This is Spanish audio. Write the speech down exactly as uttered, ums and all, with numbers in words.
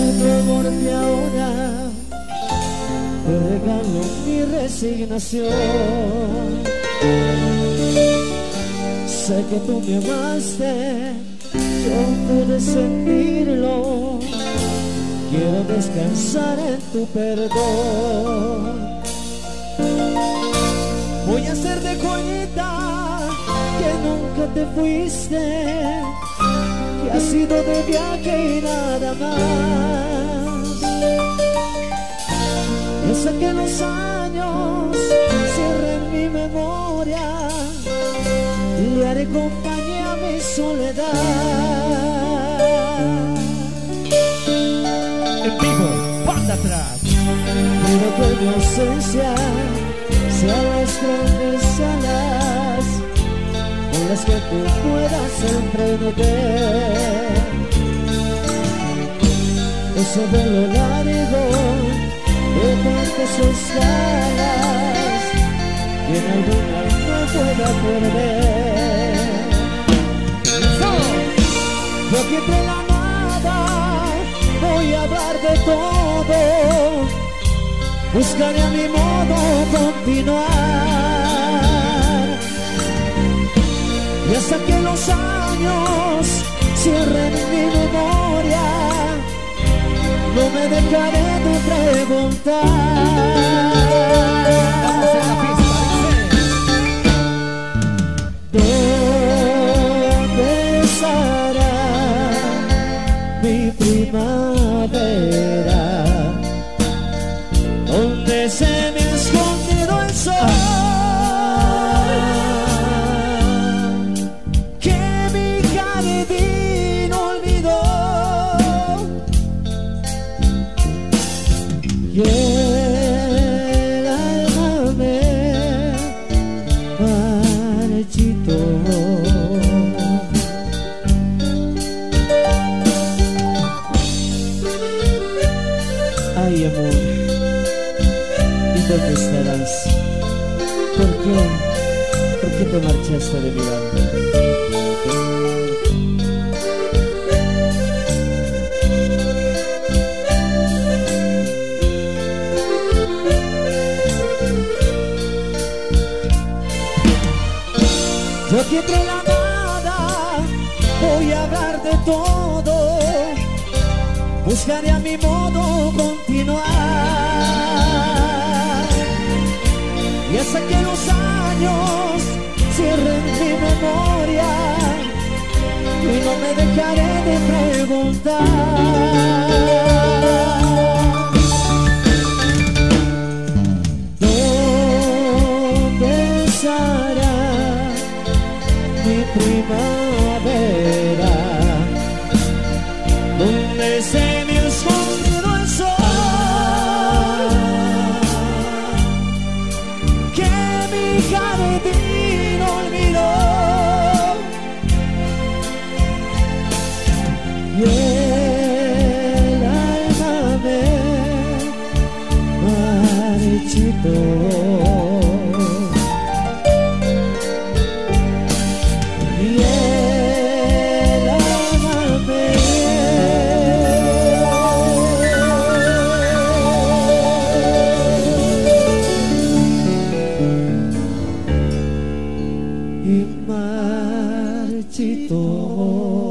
por porque ahora te regalo mi resignación. Sé que tú me amaste, yo pude sentirlo. Quiero descansar en tu perdón. Voy a hacer de joyita que nunca te fuiste, que has ido de viaje y nada más. Yo sé que los años cierren mi memoria y le haré compañía a mi soledad. En vivo, banda atrás. Quiero que mi ausencia sea las grandes alas con las que tú puedas emprender. Eso de lo largo de tantas escalas que en alguna no pueda perder. Yo aquí entre la nada voy a hablar de todo, buscaré a mi modo continuar, y hasta que los años cierren mi memoria, no me dejaré de preguntar. ¿Dónde estará mi primavera? ¿Dónde se me ha escondido el sol? Que mi jardín olvidó. Y el alma me marchitó. Ay, amor, ¿dónde estarás? ¿Por qué? ¿Por qué te marchaste de mi lado? Yo aquí entre la nada voy a hablar de todo, buscaré a mi modo continuar, y hasta que los años cierren mi memoria y no me dejaré de preguntar. ¿Dónde estará mi primavera? ¿Dónde se me ha escondido el sol? Que mi jardín olvidó. Y el alma me marchitó. Y el alma me y marchitó.